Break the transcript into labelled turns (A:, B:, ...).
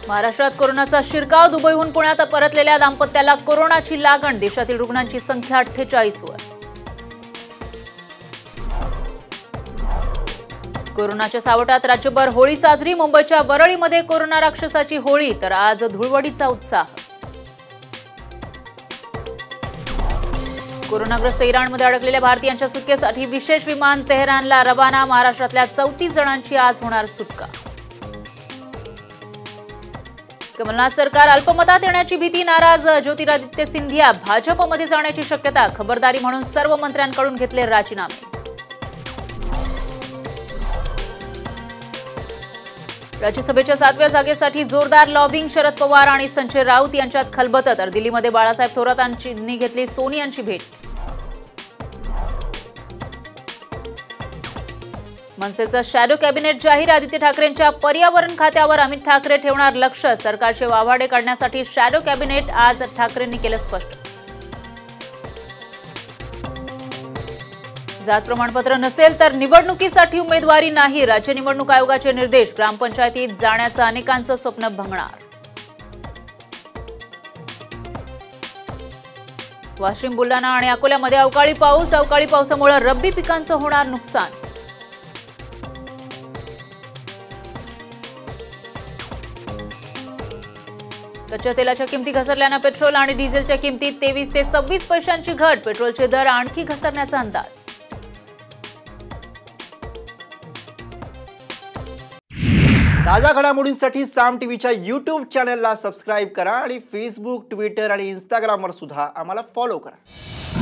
A: महाराष्ट्रात कोरोनाचा शिरकाव. दुबईहून पुण्यात परतलेल्या दाम्पत्याला कोरोनाची लागण. देशातील रुग्णांची संख्या 48 वर. कोरोनाच्या सावटात राज्यभर होळी साजरी. मुंबईच्या वरळीमध्ये कोरोना राक्षसाची होळी, तर आज धुळवडीचा उत्साह. कोरोनाग्रस्त इराणमध्ये अडकलेल्या भारतीयांच्या सुटकेसाठी विशेष विमान तेहरानला रवाना. महाराष्ट्रातल्या 34 जणांची आज होणार सुटका. कमलनाथ सरकार अल्पमतात येण्याची भीती. नाराज ज्योतिरादित्य सिंधिया भाजपमध्ये जाण्याची शक्यता. खबरदारी म्हणून सर्व मंत्र्यांकडून घेतले राजीनामे. राज्यसभेच्या 7व्या जागेसाठी जोरदार लॉबिंग. शरद पवार आणि संजय राऊत यांच्यात खलबतं. तर दिल्लीमध्ये बाळासाहेब थोरातांनी घेतली सोनियांची भेट. मनसेचं शॅडो कॅबिनेट जाहीर. आदित्य ठाकरेंच्या पर्यावरण खात्यावर अमित ठाकरे ठेवणार लक्ष. सरकारचे वाभाडे काढण्यासाठी शॅडो कॅबिनेट. आज ठाकरेंनी केलं स्पष्ट. जात प्रमाणपत्र नसेल तर निवडणुकीसाठी उमेदवारी नाही. राज्य निवडणूक आयोगाचे निर्देश. ग्रामपंचायतीत जाण्याचं अनेकांचं स्वप्न भंगणार. वाशिम, बुलढाणा आणि अकोल्यामध्ये अवकाळी पाऊस. अवकाळी पावसामुळे रब्बी पिकांचं होणार नुकसान. कच्च्या तेलाच्या किमती घसरल्यानं पेट्रोल आणि डिझेलच्या किमतीत 23 ते 26 पैशांची घट. पेट्रोलचे दर आणखी घसरण्याचा अंदाज.
B: ताज्या घडामोडींसाठी साम टीव्हीच्या YouTube चॅनलला सबस्क्राईब करा आणि फेसबुक, ट्विटर आणि इंस्टाग्रामवर सुद्धा आम्हाला फॉलो करा.